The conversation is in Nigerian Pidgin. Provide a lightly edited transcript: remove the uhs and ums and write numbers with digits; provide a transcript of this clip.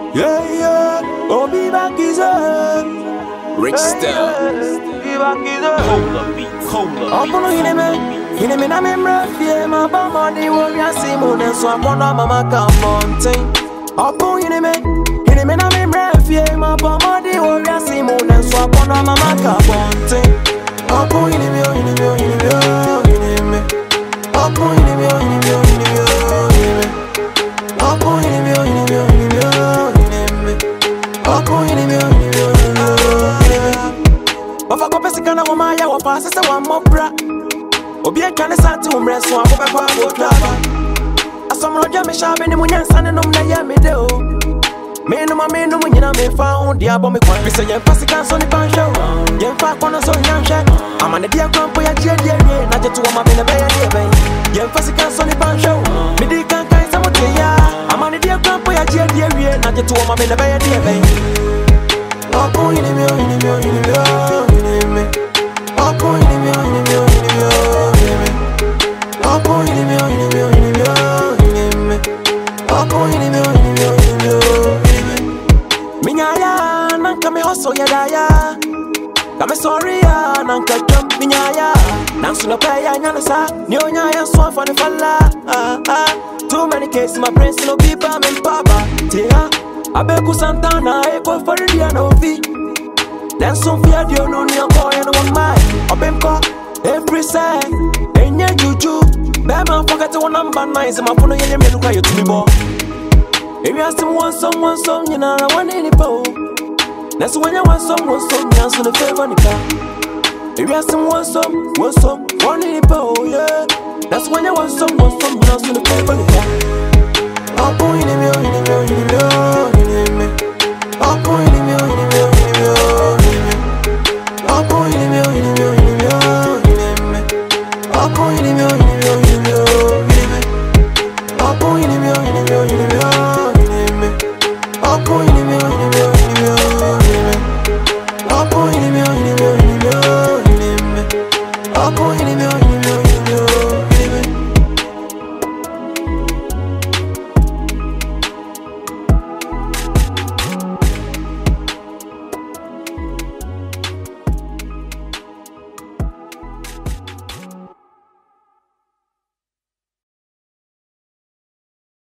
Yeah, yeah. Oh, be back is Rich style. Be back is Cola beat, cola Opono Hini me na me mrafie ma ba money wo ya simone so Opono mama kamonten. Opono Hini me na me mrafie ma ba money wo ya simone so Opono mama kamonten. Opono Hini me Opono Hini me Opono Hini me Ofa ko pesi kana wo ma ya wo fa sese wa mobra. Obi e twane sa ti umre so akọ be kwa go draba. Asomro ja me sha be ni munyansa ne nom na ya me de o. Me no nyina me fa ho dia bo me kwan. Bi se yen pasi kan so ni pan show. Yen fa kono so nyan hwe. Amane dia kwan po ya die die wie na je to wo ma be na be ya die ben. Yen pasi kan so ni pan show. Me di kan kan sa mo te ya. Amane dia kwan po ya die die wie na je to wo ma be na be ya die ben. Opono Hini me Opono Hini me Opono Hini me Opono Hini me Minyaya nanka me hoso ya daya. Kame sorry ya nanka jump minyaya. Nansu no pay ya nyanasa. Nyonya ya swan for the falla. Too many cases my brain no people me papa. Tia Abeku Santana eko for the no fee. Then some fear you no near boy and one mind. Obemko every say enye juju. Bema forget one number 9. My phone yenye me look you to me bo. If you ask someone you know I want any po. That's when you want some you so the favor nika. If you ask someone one any po, yeah. That's when you want some you so the favor nika. Opono Hini me Opono Hini me Opono Hini me Opono Hini me